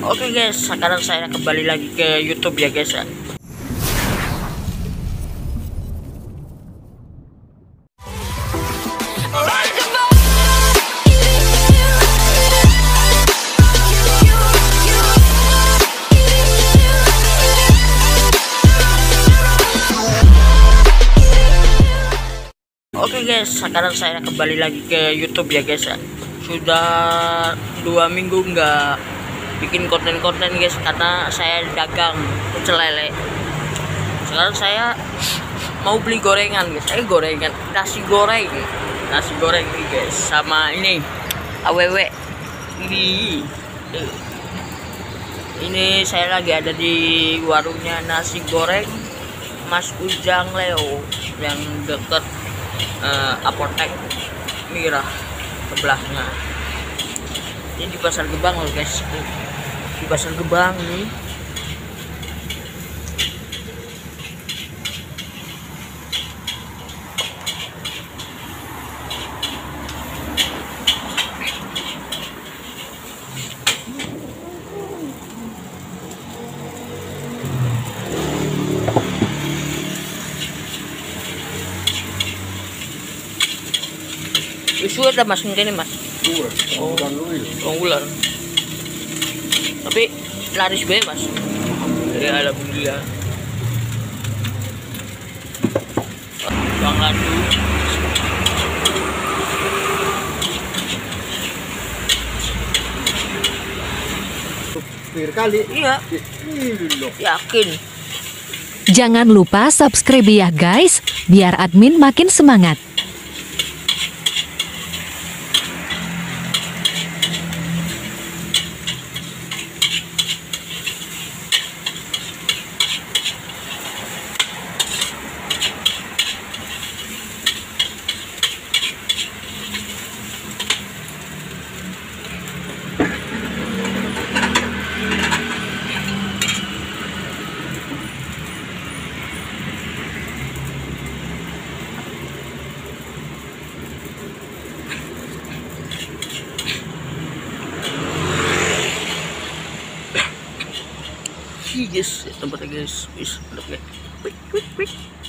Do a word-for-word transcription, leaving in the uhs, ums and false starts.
Oke guys, sekarang saya kembali lagi ke YouTube ya guys ya. Oke guys, sekarang saya kembali lagi ke YouTube ya guys ya. Sudah dua minggu nggak bikin konten-konten guys, karena saya dagang pecel lele. Sekarang saya mau beli gorengan guys, saya gorengan nasi goreng, nasi goreng nih guys, sama ini aww ini. Ini saya lagi ada di warungnya nasi goreng Mas Ujang Leo yang deket uh, apotek Mirah sebelahnya. Ini di Pasar Gebang loh guys, di Pasar Gebang nih. Isu ada mas ini mas. Oh, unggulan. Tapi laris banget mas. Ya alhamdulillah. Bang Ladu. Kali. Iya. Yakin. Jangan lupa subscribe ya guys, biar admin makin semangat. Yes, tempatnya guys, wis, udah guys. Wik, wik, wik.